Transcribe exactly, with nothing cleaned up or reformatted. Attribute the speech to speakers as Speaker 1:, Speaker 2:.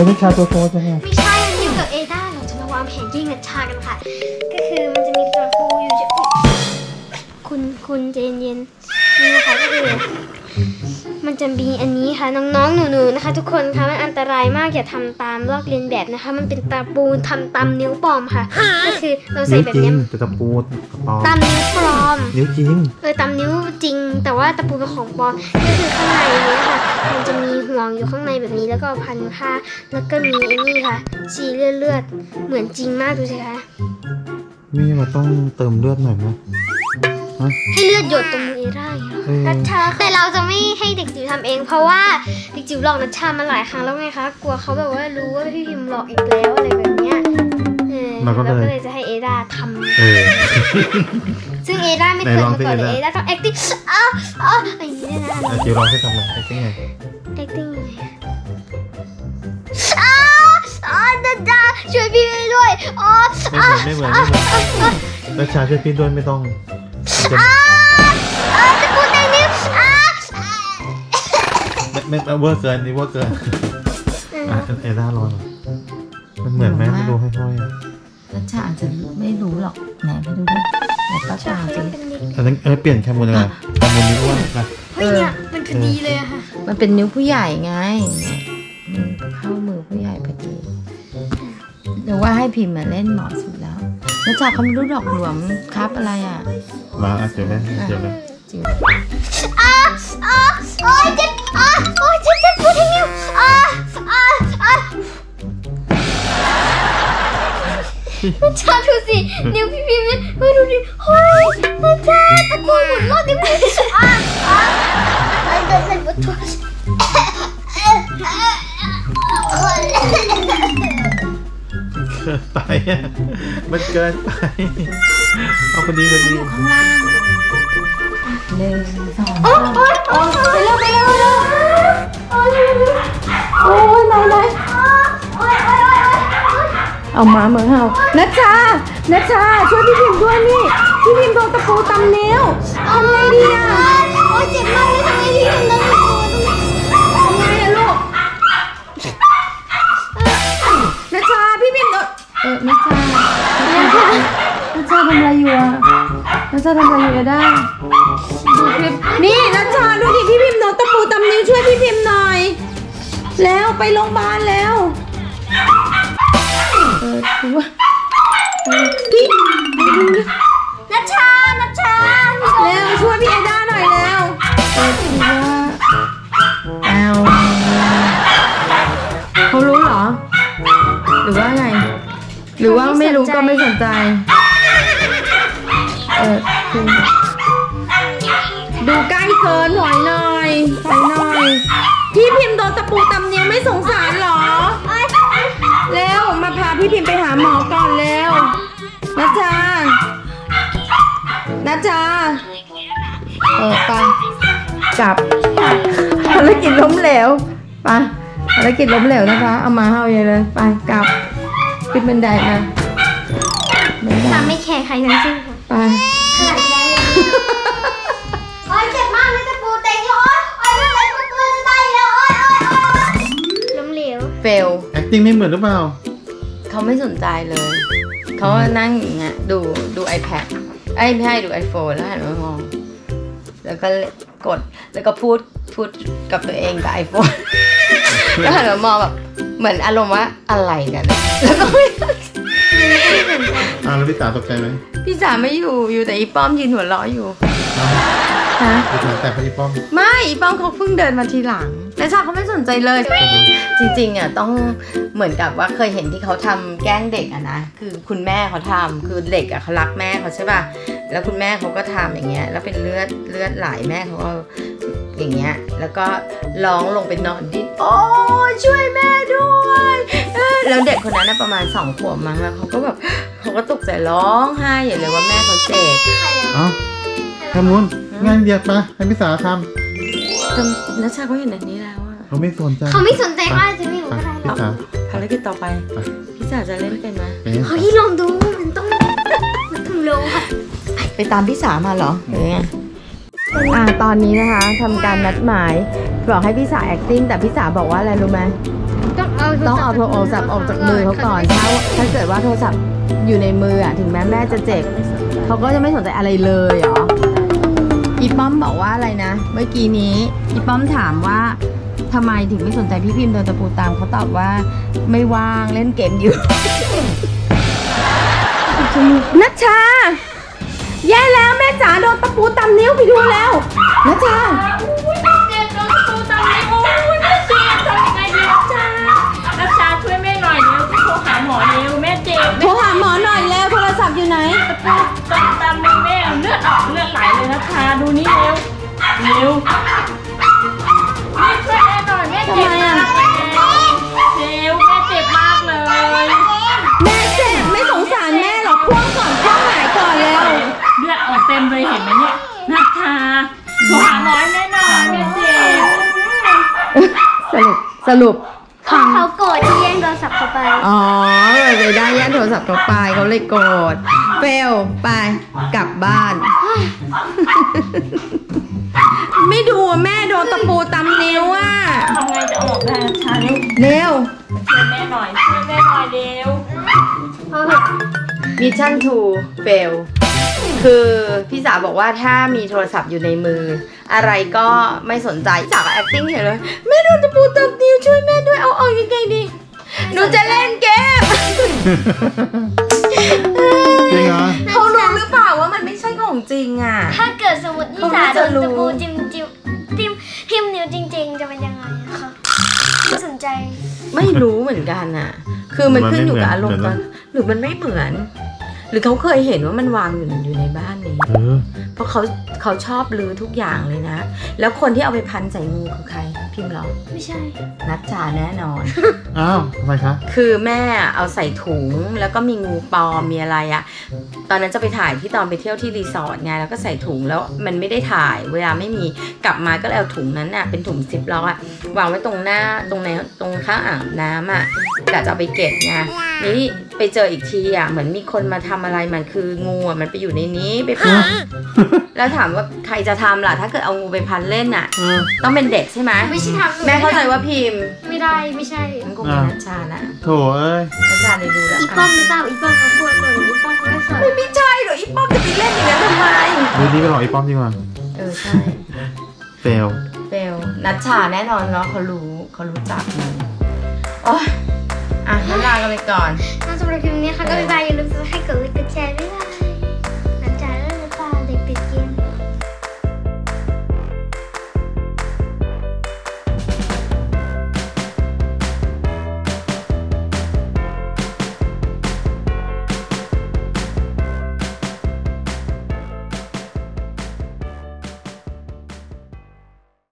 Speaker 1: เป็นนัชชาตัวโตใช่ไหม
Speaker 2: ไม่ใช่นิวกับเอด้าเราจะมาวางแผนยิงนัชชากันค่ะก็คือมันจะมีตะปูอยู่จะคุณคุณเจนเย็นนี่นะคะก็คือมันจะมีอันนี้ค่ะน้องๆหนูๆนะคะทุกคนคะมันอันตรายมากอย่าทำตามลอกเลียนแบบนะคะมันเป็นตะปูทำตามนิ้วปลอมค่ะก็คือเราใส่แบบนี้
Speaker 1: แต่ตะปูปลอม
Speaker 2: ตามนิ้วปลอม
Speaker 1: นิ้วจริง
Speaker 2: เออตามนิ้วจริงแต่ว่าตะปูเป็นของปลอมก็คือข้างในนี้ค่ะมันจะมีห่วงอยู่ข้างในแบบนี้แล้วก็พันผ้าแล้วก็มีไอ้นี่ค่ะสีเลือดเลือดเหมือนจริงมากดูสิคะ
Speaker 1: นี่เราต้องเติมเลือดหน่อยไหม
Speaker 2: ให้เลือดหยดตรงมือเอร่านัชชาแต่เราจะไม่ให้เด็กจิ๋วทำเองเพราะว่าเด็กจิ๋วหลอกนัชชามาหลายครั้งแล้วไงคะกลัวเขาแบบว่ารู้ว่าพี่พิมพ์หลอกอีกแล้วอะไรแบบเนี้ยเราก็เลยจะให้เอร่าทำซึ่งเอร่าไม่เคยมาก่อนเลยเอร่าต้อง acting อ้าวอ้าวอะไรอย่างนี้นะ
Speaker 1: จิ๋วลองให้ทำอะไร acting ไง
Speaker 2: acting ไงอ้าวอ้าวนัชชาช่วยพี่ด้วยอ๋อ
Speaker 1: ไม่เหมือนไม่เหมือนไม่เหมือนนัชชาช่วยพี่ด้วยไม่ต้อง
Speaker 2: อ้าอ้าจะพูดได้นิ้วอ้า
Speaker 1: ไม่ไม่เวอร์เกินนี่เวอร์เกินอ่ะเอด้ารอหน่อยมันเหมือนไหมไม่รู้ให้ค่อย
Speaker 3: นัชชาอาจจะไม่รู้หรอกไหนไปดูดิแต่ก็ตามจริง
Speaker 1: แต่นั้นเออเปลี่ยนแคมูลยังไงแคมูลนิ้วว่านะ
Speaker 2: เฮ้ยเนี่ยมันพอดีเลยอะค่ะ
Speaker 3: มันเป็นนิ้วผู้ใหญ่ไงเข้ามือผู้ใหญ่พอดีหรือว่าให้พิมพ์มาเล่นเหมาะสุดแล้วนัชชาเขาไม่รู้ดอกหลวมครับอะไรอ่ะ
Speaker 1: มาเดี๋ยวเลยเดี๋ยวเลย
Speaker 2: อ้าอ้าโอ้ยเจ็บอ้าโอ้ยเจ็บเจ็บปวดที่นิ้วอ้าอ้าอ้านัชชาดูสินิ้วพี่พิมพ์เนี่ยเฮ้ยดูดิเฮ้ยนัชชาตะกูหมุนรอดนิ้วพี่พิมพ์อ้าอ้ามันเดินเป็นปวดท้อง
Speaker 1: เกินไปอ่ะมันเกินไปเอาพอดีพอดี
Speaker 3: ข้างล่างหนึ่งสอง
Speaker 2: โอ้ยโอ้ยไปเร็วไปเร็วไปเร็วโอ้ยโอ้ยไหนไหนโอ้ยโอ้ยโอ้ย
Speaker 3: เอามาเหมือนเห่านัชชานัชชาช่วยพี่พิมพ์ด้วยนี่พี่พิมพ์โดนตะปูตำนิ้วทำไงดีอ่ะ
Speaker 2: โอ้ยเจ็บมากเลยทำไงพี่พิมพ์โดนตะปู
Speaker 3: ทำไงอะลูกนัชชาพี่พิมพ์โดนเออนัชชานัชชานัชชาทำอะไรอยู่อ่ะนัชชาทำอะไรอยู่ได้ดูคลิปนี่นัชชาดูดิพี่พิมพ์โดนตะปูตำนิ้วช่วยพี่พิมพ์หน่อยแล้วไปโรงพยาบาลแล้วเออคือว่าพี่
Speaker 2: นัชชานัชชา
Speaker 3: แล้วช่วยพี่เอด้าหน่อยแล้วเออคือว่าเอาเขารู้เหรอหรือว่าไงหรือว่าไม่รู้ก็ไม่สนใจเออคือดูใกล้เกินหน่อยหน่อยไปหน่อยพี่พิมพ์โดนตะปูตำนิ้วไม่สงสารหรอเร็วมาพาพี่พิมพ์ไปหาหมอก่อนเร็วนัชชานัชชาเออไปกลับภารกิจล้มเหลวไปภารกิจล้มเหลวนะคะเอามาเฮาเลยไปกลับขึ้นบันไดมา
Speaker 2: ทำไม่แคร์ใครทั้งสิ้น
Speaker 3: ไป
Speaker 2: ขนาดแรงโอ้ยเจ็บมากเลยตะปูเต็งโอ้ยโอ้ยอะไรกูตัวจะตายแล้วโอ้ยโอ้ยโอ้ยล้มเหลว
Speaker 3: เฟล
Speaker 1: acting ไม่เหมือนหรือเปล่า
Speaker 3: เขาไม่สนใจเลยเขานั่งอย่างเงี้ยดูดู iPad ไอ้ไม่ให้ดู iPhone แล้วหันมามองแล้วก็กดแล้วก็พูดพูดกับตัวเองกับ iPhone แล้วหันมามองแบบเหมือนอารมณ์ว่าอะไรกันแล้วก็ไม่
Speaker 1: อ่าแล้วพี่สาวตกใจไหม
Speaker 3: พี่สาวไม่อยู่อยู่แต่อีป้อมยืนหัวเราะอยู่ฮะ
Speaker 1: แต่พออีป้อม
Speaker 3: ไม่อีป้อมเขาเพิ่งเดินมาทีหลังแต่ชาเขาไม่สนใจเลยจริงๆอ่ะต้องเหมือนกับว่าเคยเห็นที่เขาทำแกล้งเด็กอ่ะนะคือคุณแม่เขาทำคือเด็กอ่ะเขารักแม่เขาใช่ป่ะแล้วคุณแม่เขาก็ทำอย่างเงี้ยแล้วเป็นเลือดเลือดไหลแม่เขาก็อย่างเงี้ยแล้วก็ร้องลงไปนอนดิ้นโอ้ช่วยแม่ด้วยแล้วเด็กคนนั้นประมาณสองขวบมั้งแล้วเขาก็แบบเขาก็ตกใจร้องไห้อย่างเลยว่าแม่เขาเจ็บ
Speaker 1: เอ้าแคมูลงานเดียดมาให้พี่สาวท
Speaker 3: ำแต่นัชชาเขาเห็นแบบนี้แล้วอะ
Speaker 1: เขาไม่สนใจ
Speaker 2: เขาไม่สนใจว่าจะไม่รู้อะไรหรอก
Speaker 3: ภารกิจต่อไปพี่สาวจะเล่นเป็นไหม
Speaker 2: เฮ้ยลองดูมันต้องมันถึงโลค่ะ
Speaker 3: ไปตามพี่สาวมาเหรอหรือไงอ่าตอนนี้นะคะทำการนัดหมายบอกให้พี่สาว acting แต่พี่สาวบอกว่าอะไรรู้ไหม
Speaker 2: ต้องเอา
Speaker 3: ต้องเอาโทรศัพท์ออกจากมือเขาก่อนถ้าถ้าเกิดว่าโทรศัพท์อยู่ในมืออ่ะถึงแม้แม่จะเจ็บเขาก็จะไม่สนใจอะไรเลยเหรออีป้อมบอกว่าอะไรนะเมื่อกี้นี้อีป้อมถามว่าทำไมถึงไม่สนใจพี่พิมพ์โดนตะปูตามเขาตอบว่าไม่ว่างเล่นเกมอยู่นัชชาแย่แล้วแม่จ๋าโดนตะปูตำนิ้วไปดูแล้วนัชชา
Speaker 4: เจ็บโดนตะปูตำนิ้วโอ้ยแม่เจ็บทำยังไงดีนัชชานัชชาช่วยแม่หน่อยเร็วโทรหาหมอเร็วแม่เจ็บ
Speaker 3: โทรหาหมอหน่อยเร็วโทรศัพท์อยู่ไหน
Speaker 4: ตะปูตำตำนิ้วแม่เลือดออกเลือดไหลเลยนัชชาดูนี่เร็วเร็วนี่ช่วยแม่หน่อยแม่เจ็บมากเลยเร็วแม่เจ็บมากเลย
Speaker 3: แม่เจ็บไม่สงสารแม่หรอกพ่วงก่อนพ่วงหายก่อนเร็ว
Speaker 4: เลือดออกเต็มเลยเห็นไหมเนี่ยนัชชาโทรหาหมอแม่หน่อยแม่เจ็บ
Speaker 3: สรุปสรุป
Speaker 2: เขาโกรธที่แย่งโทรศัพท์เขาไป
Speaker 3: อ๋อเลยได้แย่งโทรศัพท์เขาไปเขาเลยโกรธเฟลไปกลับบ้านไม่ดูแม่โดนตะปูตำนิ้วอ่ะ
Speaker 4: ทำไงจะออกได้ชาเร็ว
Speaker 3: เร็ว
Speaker 4: ช่วยแม่หน่อยช่วยแม่หน่อยเร็ว
Speaker 3: มิชชั่นทูเฟลคือพี่สาวบอกว่าถ้ามีโทรศัพท์อยู่ในมืออะไรก็ไม่สนใจพี่สาวก็ acting เฉยเลยแม่โดนตะปูตำนิ้วช่วยแม่ด้วยเอาออกยังไงดีหนูจะเล่นเกม
Speaker 1: จริงเหรอ
Speaker 3: เขารู้หรือเปล่าว่ามันไม่ใช่ของจริงอ่ะ
Speaker 2: ถ้าเกิดสมมตินิสาโดนตะปูจิ้มจิ้มทิมทิมนิ้วจริงๆจะเป็นยังไงคะไม่สนใจ
Speaker 3: ไม่รู้เหมือนกันอ่ะคือมันขึ้นอยู่กับอารมณ์กันหรือมันไม่เหมือนหรือเขาเคยเห็นว่ามันวางอยู่อยู่ในบ้านนี้เพราะเขาเขาชอบลื้อทุกอย่างเลยนะแล้วคนที่เอาไปพันใส่งูคือใครพิมพ์หรอ
Speaker 2: ไม่ใช่
Speaker 3: นัชชาแน่นอน
Speaker 1: อ้าวทำไมคะ
Speaker 3: คือแม่เอาใส่ถุงแล้วก็มีงูปลอมมีอะไรอะตอนนั้นจะไปถ่ายที่ตอนไปเที่ยวที่รีสอร์ทไงแล้วก็ใส่ถุงแล้วมันไม่ได้ถ่ายเวลาไม่มีกลับมาก็เลยเอาถุงนั้นน่ะเป็นถุงซิปล็อกอะวางไว้ตรงหน้าตรงในตรงข้างอ่างน้ำอะกะจะเอาไปเก็บไงนี่ไปเจออีกทีอะเหมือนมีคนมาทำอะไรมันคืองูอะมันไปอยู่ในนี้ไปพันแล้วถามว่าใครจะทำล่ะถ้าเกิดเอางูไปพันเล่นอะต้องเป็นเด็กใช่ไหม
Speaker 2: ไม่ใช่ทำ
Speaker 3: แม่เข้าใจว่าพิมพ์
Speaker 2: ไม่ได้ไม่ใช่
Speaker 3: มันคงเป็นนัชชานะ
Speaker 1: โถเอ้ย
Speaker 3: นัชชาเลยดูแล้ว
Speaker 2: อีป้อมหรือเปล่าอีป้อมเขาพูดก่อนอีป้อมเขาไม่สอน
Speaker 3: ไม่ใช่หรออีป้อมจะไปเล่นอย่างนั้นทำไม
Speaker 1: ดูดีไปหรออีป้อมดีกว่า
Speaker 3: เออใช่
Speaker 1: เฟล
Speaker 3: เฟลนัชชาแน่นอนเนาะเขารู้เขารู้จักมันโอ้อ่ะงั้นลากันไปก่อน
Speaker 2: สำหรับคลิปนี้ค่ะก็บ๊ายบายอย่าลืมกดไลค์กดแชร์ด้วย